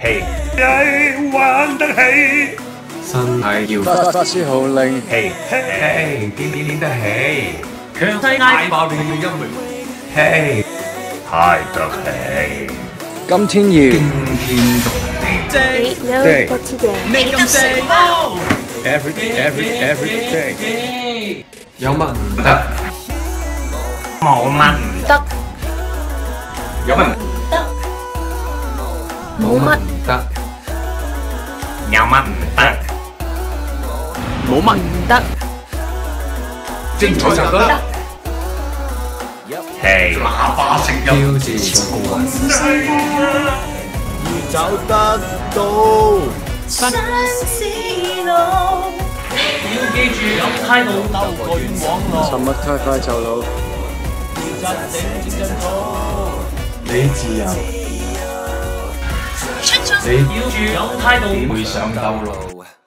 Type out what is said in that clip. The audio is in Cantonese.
嘿，你玩得起， 身體要發出號令， 嘿，嘿，練得起， 強勢嗌爆你嘅音域， 嘿，嗨得起， 今天要驚天動地， 對不知嘅， 你咁正 ，every day， 有乜唔得？ 冇乜唔得有乜唔得冇乜唔得？ 有乜唔得？ 冇乜唔得精彩就得， 嘿， 喇叭聲音，標誌高雲， 找得到。 想知道要記住有態度鬥過遠往路， 沉默太快就老， 扎整正好。 你自由，你要住有態度， 會上兜路。